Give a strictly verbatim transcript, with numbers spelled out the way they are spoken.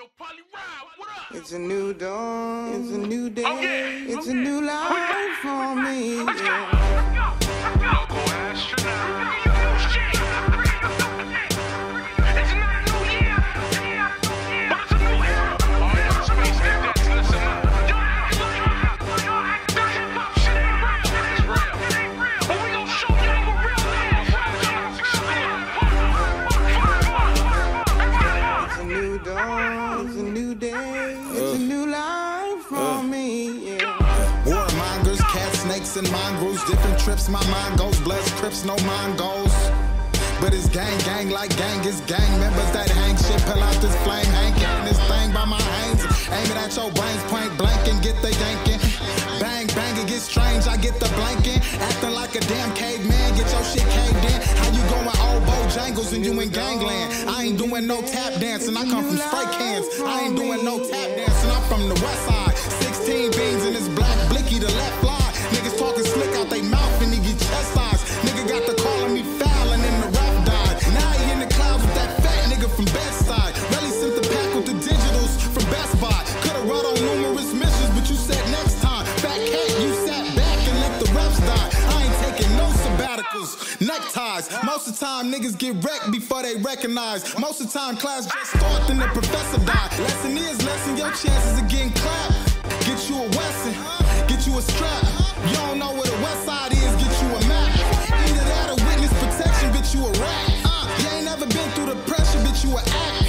Yo, Polly Ride, what up? It's a new dawn, it's a new day, oh, yeah. it's oh, a yeah. new life for me. Let's yeah. go, let's go, let's go. Local astronaut. You new shit. It's not a new year, but it's a new era. All y'all space cadets, listen up. Y'all act like y'all act like hip-hop shit ain't real. It's real. It ain't real. But we gon' show y'all what real is. It's a new dawn, it's a new day, it's a new life for me. Yeah. Warmongers, cats, snakes, and mongrels. Different trips, my mind goes. Blessed crips, no mind goes. But it's gang, gang like gang is gang members that hang shit. Pull out this flame, hankin' this thing by my hands. Aim it at your brains, point blank and get the yankin'. Bang, bang, it gets strange, I get the blanking. Acting like a damn caveman, get your shit caved in. How you going old Bojangles and you in gangland? I ain't doing no tap dancing, I come from spray cans. I ain't doing no tap dancing, I'm from the west side. sixteen beans in this black blicky, the left fly. Niggas talking slick out they mouth and he get chastised. Nigga got the calling me foul and then the rap died. Now he in the clouds with that fat nigga from Bedside. Really sent the pack with the digitals from Best Buy. Could've run on numerous missions, but you said next time. Fat cat, you sat back and let the reps die. I ain't taking no sabbaticals, neckties. Most of the time niggas get wrecked before they recognize. Most of the time class just start, then the professor die. Lesson is lesson, your chances of getting clapped. Get you a Wesson, get you a strap. You don't know where the west side is, get you a map. Either that or witness protection, bitch you a rat. Uh, you ain't never been through the pressure, bitch you a act.